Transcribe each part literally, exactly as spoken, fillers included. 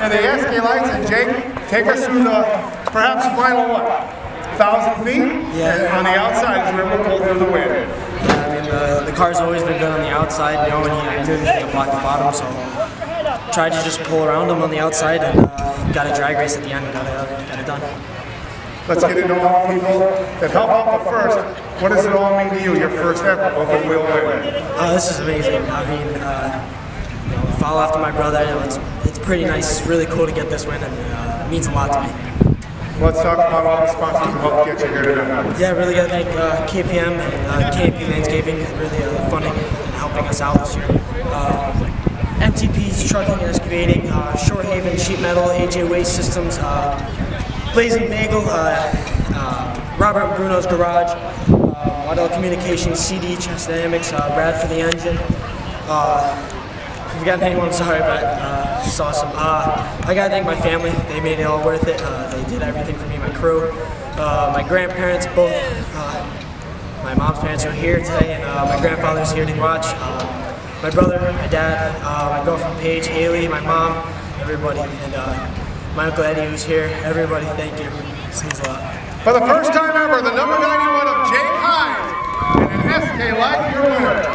and the S K Lights. And Jake, take us through the perhaps final what? Thousand feet? Yeah. And on the outside is where we'll pull through the wind. Yeah, I mean, the, the car's always been good on the outside, you know, and he, I knew he was going to block the bottom, so tried to just pull around him on the outside and uh, got a drag race at the end and got it, got it done. Let's get into all the people that help out. But first, what does it all mean to you, your first ever open wheel win? Uh, this is amazing. I mean, uh, you know, follow after my brother. You know, it's, it's pretty nice. It's really cool to get this win, and uh, it means a lot to me. Let's talk about all the sponsors who helped get you here today. Yeah, really got to thank uh, K P M and uh, K P Landscaping, really uh, funding and helping us out this year. Uh, M T P's Trucking and Excavating, uh, Shorehaven Sheet Metal, A J Waste Systems, uh, Blazing Bagel, uh, uh, Robert and Bruno's Garage, uh, Waddell Communications, C D, Chess Dynamics, uh, Brad for the engine. Uh, if you got anyone, I'm sorry, but uh, it's awesome. Uh, I gotta thank my family. They made it all worth it. Uh, they did everything for me, my crew. Uh, my grandparents, both. Uh, my mom's parents are here today, and uh, my grandfather's here to watch. Uh, my brother, my dad, uh, my girlfriend Paige, Haley, my mom, everybody. And uh, my Uncle Eddie who's here, everybody, thank you. This means a lot. For the first time ever, the number ninety-one of Jake Hines and an S K Light, your winner.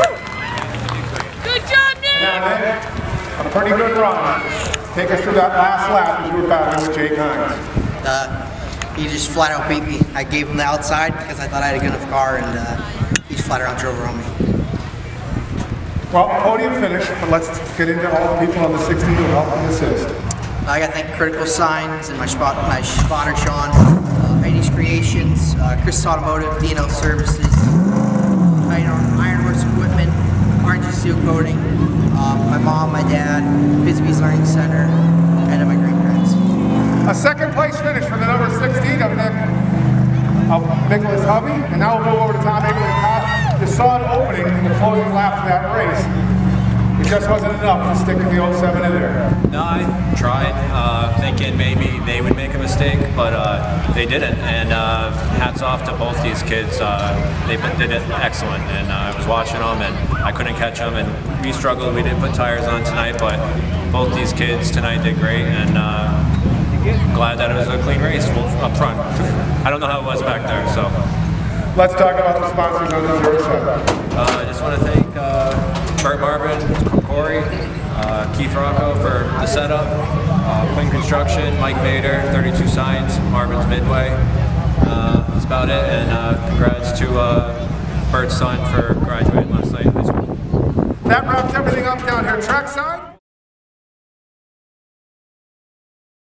Good job, Nick! Now then, a pretty good run. Take us through that last lap as you were battling with Jake Hines. Uh, he just flat out beat me. I gave him the outside because I thought I had a good enough car, and uh, he just flat out drove around me. Well, podium finish, but let's get into all the people on the sixteen who helped and assist. I got to thank Critical Signs and my spot, my spotter Sean, uh, Heidi's Creations, uh, Chris Automotive, D N L Services, Iron, Ironworks Equipment, R G Seal Coating, uh, my mom, my dad, Bisbee's Learning Center, and my grandparents. A second place finish for the number sixteen of Nick, of Nicholas Hovey, and now we'll go over to Tom Eagley and Todd. You saw an opening in the closing lap of that race. It just wasn't enough to stick the oh seven in there. No, I tried, uh, thinking maybe they would make a mistake, but uh, they didn't. And uh, hats off to both these kids. Uh, they did it excellent, and uh, I was watching them, and I couldn't catch them. And we struggled. We didn't put tires on tonight, but both these kids tonight did great, and uh, glad that it was a clean race up front. I don't know how it was back there, so. Let's talk about the sponsors on the zero seven. Uh, I just want to thank uh, Bert Marvin, Corey, uh, Keith Rocco for the setup, uh, Quinn Construction, Mike Bader, thirty-two Signs, Marvin's Midway. Uh, that's about it, and uh, congrats to uh, Bert's son for graduating last night in high school. That wraps everything up down here trackside.